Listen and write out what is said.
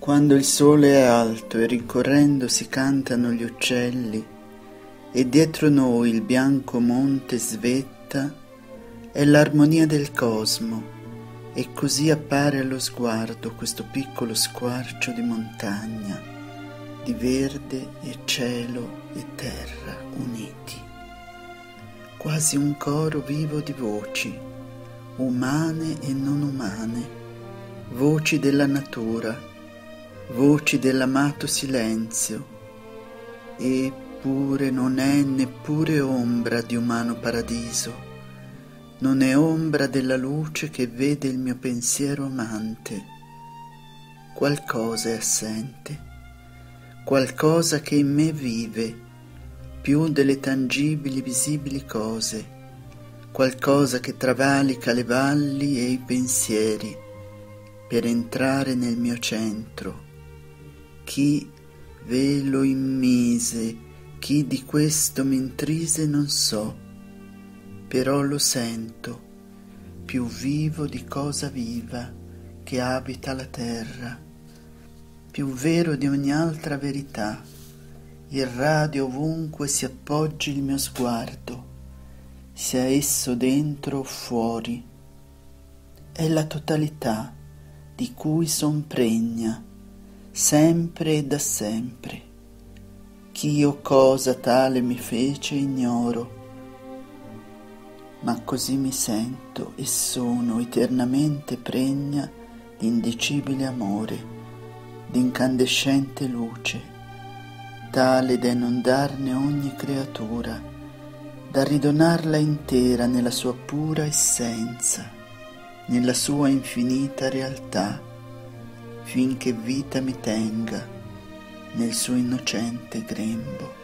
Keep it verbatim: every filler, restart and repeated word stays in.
Quando il sole è alto e rincorrendo si cantano gli uccelli e dietro noi il bianco monte svetta, è l'armonia del cosmo e così appare allo sguardo questo piccolo squarcio di montagna, di verde e cielo e terra uniti, quasi un coro vivo di voci, umane e non umane, voci della natura, voci dell'amato silenzio, eppure non è neppure ombra di umano paradiso, non è ombra della luce che vede il mio pensiero amante. Qualcosa è assente, qualcosa che in me vive, più delle tangibili visibili cose, qualcosa che travalica le valli e i pensieri per entrare nel mio centro. Chi ve lo immise, chi di questo m'intrise non so, però lo sento, più vivo di cosa viva che abita la terra, più vero di ogni altra verità, irradia ovunque si appoggi il mio sguardo, sia esso dentro o fuori. È la totalità di cui son pregna, sempre e da sempre. Chi o cosa tale mi fece ignoro, ma così mi sento e sono eternamente pregna d'indicibile amore, d'incandescente luce, tale da inondarne ogni creatura, da ridonarla intera nella sua pura essenza, nella sua infinita realtà, finché vita mi tenga nel suo innocente grembo.